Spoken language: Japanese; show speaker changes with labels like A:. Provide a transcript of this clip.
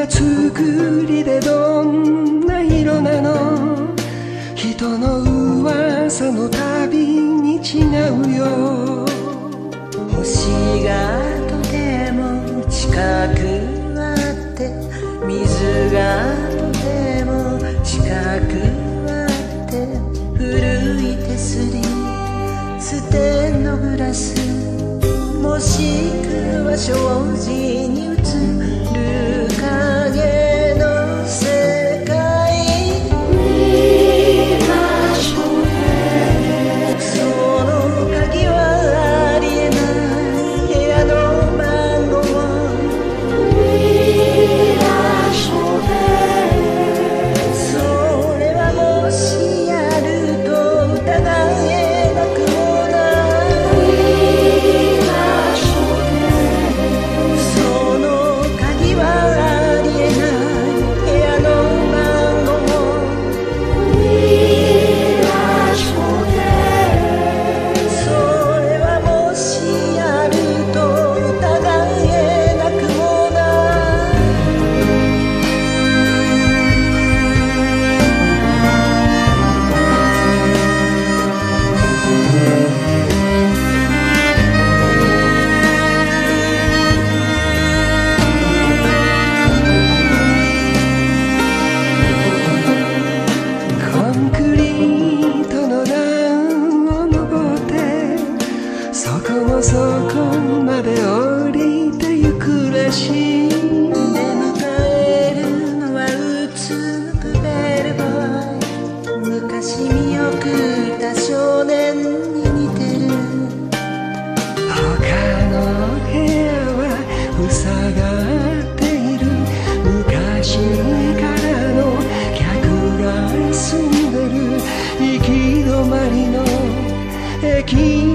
A: な作りでどんな色なの？人の噂のたびに違うよ。
B: 星がとても近くあって、水がとても近くあって、古い手すり、ステンドグラス、もしくは障子に映る影の世界。その鍵はありえない部屋の番号。それはもしあると疑えなくもない。その鍵はありえない部屋の番号。それはもしあると疑えなくもない。
A: コンクリートの段を登って、そこもそこまで降りてゆくらしい。
B: 出迎えるのはうつむくベルボーイ。昔見送った少年に似てる。
A: 他の部屋は塞がっている。昔からの客が住んでる行き止まりの駅